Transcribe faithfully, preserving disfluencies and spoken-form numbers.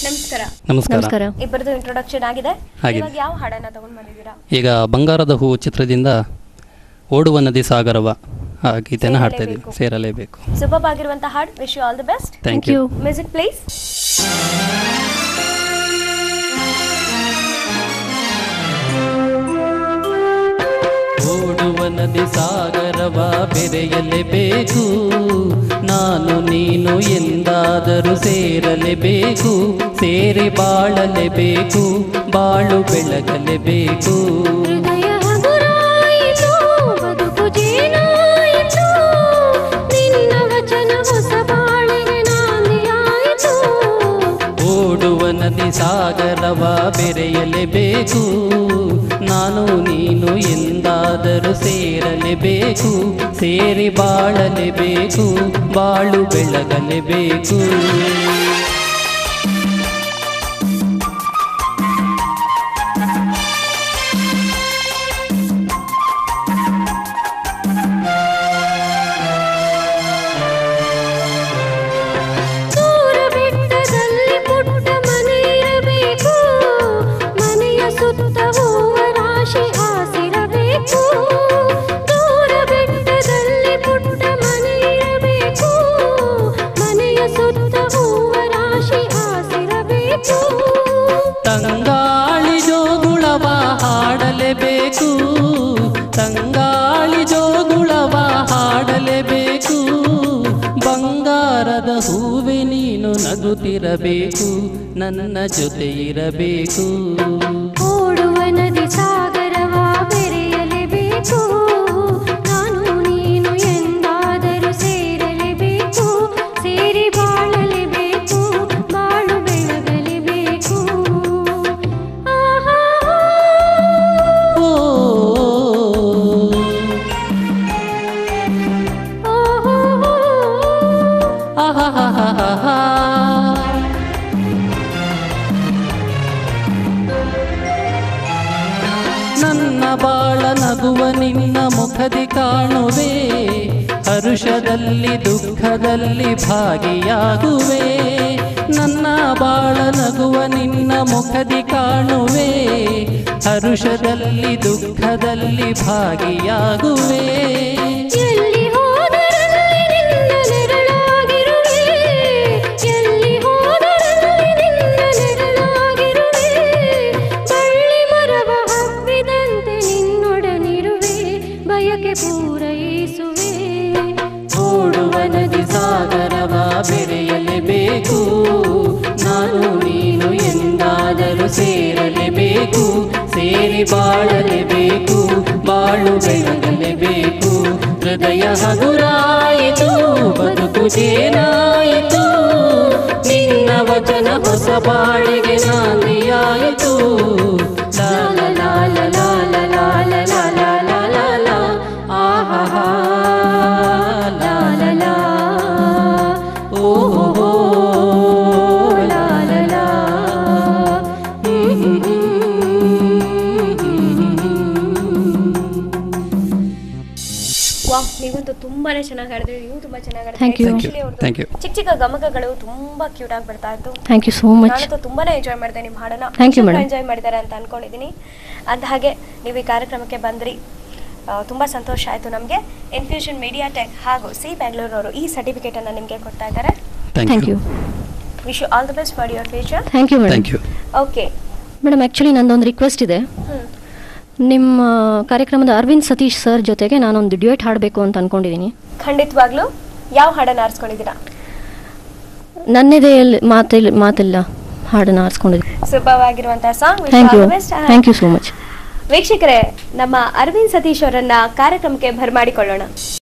ನಮಸ್ಕಾರ. ನಮಸ್ಕಾರ. ಇಬ್ಬರದು ಇಂಟ್ರೊಡಕ್ಷನ್ ಆಗಿದೆ. ಇವಾಗ ಯಾವ ಹಾಡನ್ನ ತಗೊಂಡು ಬಂದಿದ್ದೀರಾ? ಈಗ ಬಂಗಾರದ ಹೂ ಚಿತ್ರದಿಂದ ಓಡುವ ನದಿ ಸಾಗರವ ಆ ಗೀತೆನ ಹಾಡ್ತಾ ಇದ್ದೀವಿ. ಸೇರಲೇಬೇಕು. ಸೂಪರ್ ಆಗಿರುವಂತ ಹಾಡು. Wish you all the best. Thank you. Music please. ಓಡುವ ನದಿ ಸಾಗರವ ಬೆರೆಯಲೇಬೇಕು, ನಾನು ನೀನು ಎಂದಾದರೂ ಸೇರಲೇಬೇಕು, ಸೇರಿ ಬಾಳಲೇಬೇಕು, ಬಾಳು ಬೆಳಗಲೇಬೇಕು. ಓಡುವ ನದಿ ಸಾಗರವ ಬೆರೆಯಲೇಬೇಕು, ನಾನು ನೀನು ಎಂದಾದರೂ ಸೇರಲೇಬೇಕು, ಸೇರಿ ಬಾಳಲೇಬೇಕು, ಬಾಳು ಬೆಳಗಲೇಬೇಕು. ತಂಗಾಳಿ ಜೋಗುಳವ ಹಾಡಲೇಬೇಕು, ತಂಗಾಳಿ ಜೋಗುಳವ ಹಾಡಲೇಬೇಕು, ಬಂಗಾರದ ಹೂವೆ ನೀನು ನಗುತ್ತಿರಬೇಕು, ನನ್ನ ಜೊತೆ ಇರಬೇಕು. ಓಡುವ ನದಿ ಸಾಗರವ ಬೆರೆಯಲೇಬೇಕು, ನಾನು ನೀನು ಎಂದಾದರೂ ಸೇರಲೇಬೇಕು, ಸೇರಿ ಬಾಳಲೇಬೇಕು, ಬಾಳು ಬೆಳಗಲೇಬೇಕು. ನನ್ನ ಬಾಳ ನಗುವ ನಿನ್ನ ಮುಖದಿ ಕಾಣುವೆ, ಹರುಷದಲ್ಲಿ ದುಃಖದಲ್ಲಿ ಭಾಗಿಯಾಗುವೆ. ನನ್ನ ಬಾಳ ನಗುವ ನಿನ್ನ ಮುಖದಿ ಕಾಣುವೆ, ಹರುಷದಲ್ಲಿ ದುಃಖದಲ್ಲಿ ಭಾಗಿಯಾಗುವೆ. ಪೂರೈಸುವೆ. ಓಡುವ ನದಿ ಸಾಗರವ ಬೆರೆಯಲೇಬೇಕು, ನಾನು ನೀನು ಎಂದಾದರೂ ಸೇರಲೇಬೇಕು, ಸೇರಿ ಬಾಳಲೇಬೇಕು, ಬಾಳು ಬೆಳಗಲೇಬೇಕು. ಹೃದಯ ಹಗುರಾಯಿತು, ಬದುಕು ಜೇನಾಯಿತು, ನಿನ್ನ ವಚನ ಹೊಸ ಬಾಳಿಗೆ ನಾಂದಿಯಾಯಿತು. ಲಾಲ ಲಾಲ ಲಾಲ ಲಾಲ ಲಾಲ ಲಾಲ ಆಹಾ ಲಾಲ ಲಾ ಓಹೋ ಲಾಲ ಲಾ. ವಾಹ್, ನೀವಂತೂ ತುಂಬಾನೇ ಚೆನ್ನಾಗಿ ಹಾಡಿದ್ರಿ. ನೀವು ತುಂಬಾ ಚೆನ್ನಾಗಿ Thank you. Thank you. ಚಿಕ್ಕ ಚಿಕ್ಕ ಗಮಕಗಳು ತುಂಬಾ ಕ್ಯೂಟ್ ಆಗಿ ಬರ್ತಾ ಇತ್ತು. Thank you so much. ನಾನಂತೂ ತುಂಬಾನೇ ಎಂಜಾಯ್ ಮಾಡಿದೆ ನಿಮ್ಮ ಹಾಡನ್ನ. Thank you, madam. ಎಂಜಾಯ್ ಮಾಡಿದ್ದಾರೆ ಅಂತ ಅನ್ಕೊಂಡಿದ್ದೀನಿ. ಅಂದ ಹಾಗೆ ನೀವು ಈ ಕಾರ್ಯಕ್ರಮಕ್ಕೆ ಬಂದ್ರಿ, ತುಂಬ ಸಂತೋಷ ಆಯಿತು ನಮಗೆ. ಇನ್ಫ್ಯೂಷನ್ ಮೀಡಿಯಾ ಟೆಕ್ ಹಾಗೂ ಸಿ ಬೆಂಗಳೂರವರು ಈ ಸರ್ಟಿಫಿಕೇಟನ್ನು ನಿಮಗೆ ಕೊಡ್ತಾ ಇದ್ದಾರೆ. Thank you. Wish you all the best for your future. Thank you madam. Thank you. Okay madam, actually ನಂದೊಂದು ರಿಕ್ವೆಸ್ಟ್ ಇದೆ. ನಿಮ್ಮ ಕಾರ್ಯಕ್ರಮದ ಅರವಿಂದ್ ಸತೀಶ್ ಸರ್ ಜೊತೆಗೆ ನಾನೊಂದು ಡ್ಯೂಯೆಟ್ ಹಾಡಬೇಕು ಅಂತ ಅಂದ್ಕೊಂಡಿದ್ದೀನಿ. ಖಂಡಿತವಾಗ್ಲೂ. ಯಾವ ಹಾಡನ್ನು ಆರಿಸ್ಕೊಂಡಿದ್ದೀರಾ? ನನ್ನೆದೆಯಲ್ಲಿ ಮಾತಿಲ್ಲ ಮಾತಿಲ್ಲ ಹಾಡನ್ನು ಆರಿಸ್ಕೊಂಡಿದ್ದೀನಿ. ಸುಲಭವಾಗಿರುವಂತಹ song. Thank you. Thank you so much. ವೀಕ್ಷಕರೇ, ನಮ್ಮ ಅರವಿಂದ್ ಸತೀಶ್ ಅವರನ್ನ ಕಾರ್ಯಕ್ರಮಕ್ಕೆ ಬರಮಾಡಿಕೊಳ್ಳೋಣ.